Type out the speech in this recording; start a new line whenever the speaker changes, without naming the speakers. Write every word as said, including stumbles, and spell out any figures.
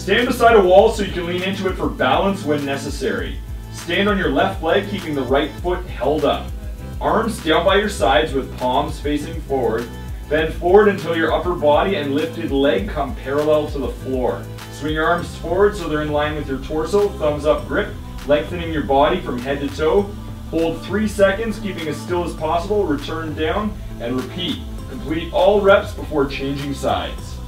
Stand beside a wall so you can lean into it for balance when necessary. Stand on your left leg, keeping the right foot held up. Arms down by your sides with palms facing forward. Bend forward until your upper body and lifted leg come parallel to the floor. Swing your arms forward so they're in line with your torso, thumbs up grip, lengthening your body from head to toe. Hold three seconds, keeping as still as possible, return down, and repeat. Complete all reps before changing sides.